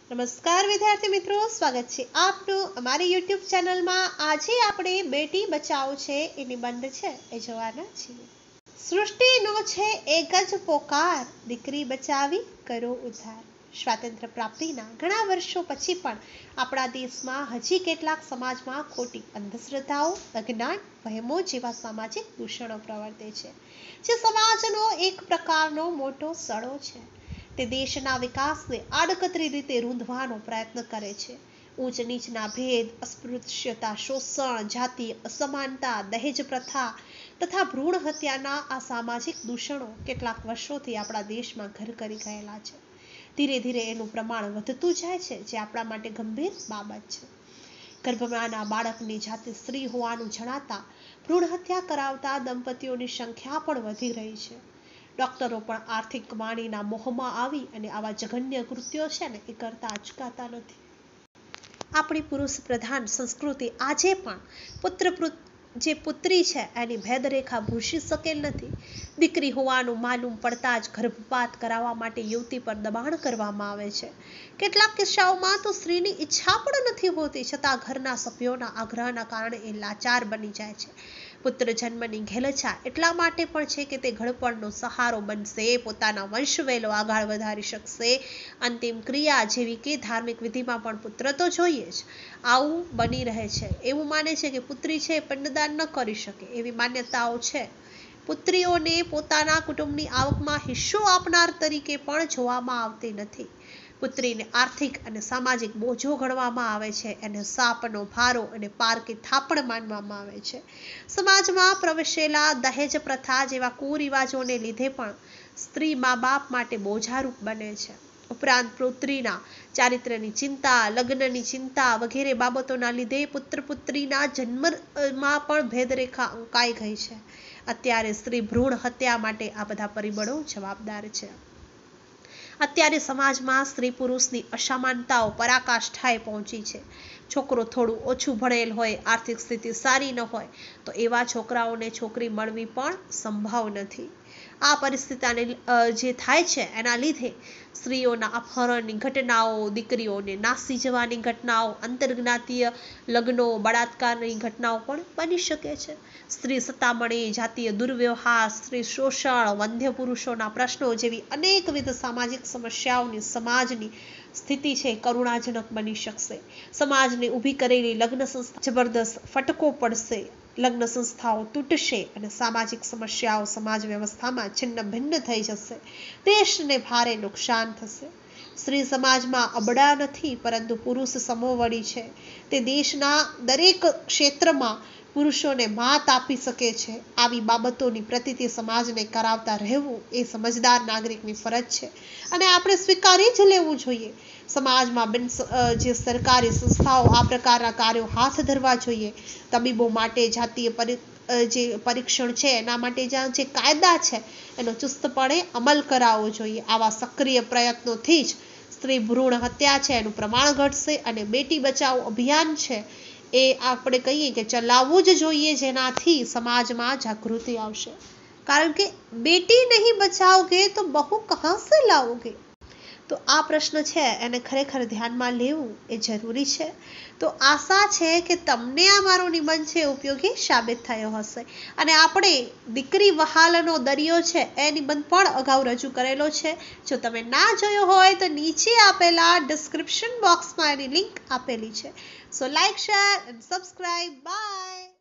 નમસ્કાર વિદ્યાર્થી મિત્રો, સ્વાગત છે આપનું અમારી યુટ્યુબ ચેનલમાં। આજે આપણે બેટી બચાવો છે એ નિબંધ છે એ જોવાના છીએ। સૃષ્ટિનો છે એક જ પોકાર, દીકરી બચાવી કરો ઉદ્ધાર। સ્વાતંત્ર્ય પ્રાપ્તિના ઘણા વર્ષો પછી પણ આપણા દેશમાં હજી કેટલાક સમાજમાં ખોટી અંધશ્રદ્ધાઓ, અજ્ઞાન, વહેમો જેવા સામાજિક દૂષણો પ્રવર્તે છે, જે સમાજનો એક પ્રકારનો મોટો સડો છે। તે દેશના વિકાસને આડકતરી રીતે રૂંધવાનો પ્રયત્ન કરે છે। ઊંચ નીચના ભેદ, અસ્પૃશ્યતા, શોષણ, જાતીય અસમાનતા, દહેજ પ્રથા તથા ભ્રૂણ હત્યાના આ સામાજિક દૂષણો કેટલાક વર્ષોથી આપણા દેશમાં ઘર કરી ગયેલા છે। ધીરે ધીરે એનું પ્રમાણ વધતું જાય છે, જે આપણા માટે ગંભીર બાબત છે। ગર્ભમાંના બાળકની જાતે સ્ત્રી હોવાનું જણાતા ભ્રૂણ હત્યા કરાવતા દંપતીઓની સંખ્યા પણ વધી રહી છે। ડોક્ટરો પણ આર્થિક કમાણીના મોહમાં આવી અને આવા જઘન્ય કૃત્યો છે ને એ કરતા અચકાતા નથી। આપણી પુરુષ પ્રધાન સંસ્કૃતિ આજે પણ જે પુત્રી છે એની ભેદરેખા ભૂંસી શકેલ નથી। દીકરી હોવાનું માલુમ પડતા જ ગર્ભપાત કરાવવા માટે યુવતી પર દબાણ કરવામાં આવે છે। કેટલાક કિસ્સાઓમાં તો સ્ત્રીની ઈચ્છા પણ નથી હોતી, છતાં ઘરના સભ્યોના આગ્રહના કારણે એ લાચાર બની જાય છે। પુત્ર જન્મની ઘેલછા એટલા માટે પણ છે કે તે ઘડપણનો સહારો બનશે, પોતાના વંશવેલો આગળ વધારી શકશે, અંતિમ ક્રિયા જેવી કે ધાર્મિક વિધિમાં પણ પુત્ર તો જોઈએ જ। આવું બની રહે છે। એવું માને છે કે પુત્રી છે પિંડદાન ન કરી શકે, એવી માન્યતાઓ છે। પુત્રીઓને પોતાના કુટુંબની આવકમાં હિસ્સો આપનાર તરીકે પણ જોવામાં આવતી નથી। પુત્રીને આર્થિક અને સામાજિક બોજો ગણવામાં આવે છે, એને સાપનો ભારો અને પારકી થાપણ માનવામાં આવે છે। સમાજમાં પ્રવેશેલા દહેજ પ્રથા જેવા કુરિવાજોને લીધે પણ સ્ત્રી મા બાપ માટે બોજારૂપ બને છે। ઉપરાંત પુત્રીના ચારિત્ર્યની ચિંતા, લગ્નની ચિંતા વગેરે બાબતોના લીધે પુત્ર પુત્રીના જન્મમાં પણ ભેદરેખા અંકાઈ ગઈ છે। અત્યારે સ્ત્રી ભ્રૂણ હત્યા માટે આ બધા પરિબળો જવાબદાર છે। અત્યારે સમાજમાં સ્ત્રી પુરુષની અસમાનતાઓ પરાકાષ્ઠાએ પહોંચી છે। છોકરો થોડું ઓછું ભણેલ હોય, આર્થિક સ્થિતિ સારી ન હોય તો એવા છોકરાઓને છોકરી મળવી પણ સંભવ નથી। આ પરિસ્થિતિને જે થાય છે એના લીધે સ્ત્રીઓના અપહરણની ઘટનાઓ, દીકરીઓને નાસી જવાની ઘટનાઓ, આંતરજ્ઞાતીય લગ્નો, બળાત્કારની ઘટનાઓ પણ બની શકે છે। સ્ત્રી સતામણી, જાતીય દુર્વ્યવહાર, સ્ત્રી શોષણ, વંધ્ય પુરુષોના પ્રશ્નો જેવી અનેકવિધ સામાજિક સમસ્યાઓની સમાજની સ્થિતિ છે કરુણાજનક બની શકશે। સમાજને ઊભી કરેલી લગ્ન સંસ્થા જબરદસ્ત ફટકો પડશે, લગ્ન સંસ્થાઓ તૂટશે અને સામાજિક સમસ્યાઓ સમાજ વ્યવસ્થામાં છિન્ન ભિન્ન થઈ જશે। દેશને ભારે નુકસાન થશે। સ્ત્રી સમાજમાં અબળા નથી, પરંતુ પુરુષ સમોવડી છે। તે દેશના દરેક ક્ષેત્રમાં પુરુષોને માત આપી શકે છે। આવી બાબતોની પ્રતીતિ સમાજને કરાવતા રહેવું એ સમજદાર નાગરિકની ફરજ છે અને આપણે સ્વીકારી જ લેવું જોઈએ। સમાજમાં જે સરકારી સંસ્થાઓ આ પ્રકારના કાર્યો હાથ ધરવા જોઈએ। તબીબો માટે જાતીય જે પરીક્ષણ છે એના માટે જે કાયદા છે એનો ચુસ્તપણે અમલ કરાવવો જોઈએ। આવા સક્રિય પ્રયત્નોથી જ સ્ત્રી ભ્રૂણ હત્યા છે એનું પ્રમાણ ઘટશે અને બેટી બચાવો અભિયાન છે એ આપણે કહીએ કે ચલાવવું જ જોઈએ, જેનાથી સમાજમાં જાગૃતિ આવશે। કારણ કે બેટી નહીં બચાઓગે તો બહુ કહા સે લાઓગે। તો આ પ્રશ્ન છે એને ખરેખર ધ્યાનમાં લેવું એ જરૂરી છે। તો આશા છે કે તમને આ મારો નિબંધ છે ઉપયોગી સાબિત થયો હશે અને આપણે દીકરી વહાલનો દરિયો છે એ નિબંધ પણ અગાઉ રજૂ કરેલો છે। જો તમે ના જોયો હોય તો નીચે આપેલા ડિસ્ક્રિપ્શન બોક્સમાં એની લિંક આપેલી છે। So like, share and subscribe. By.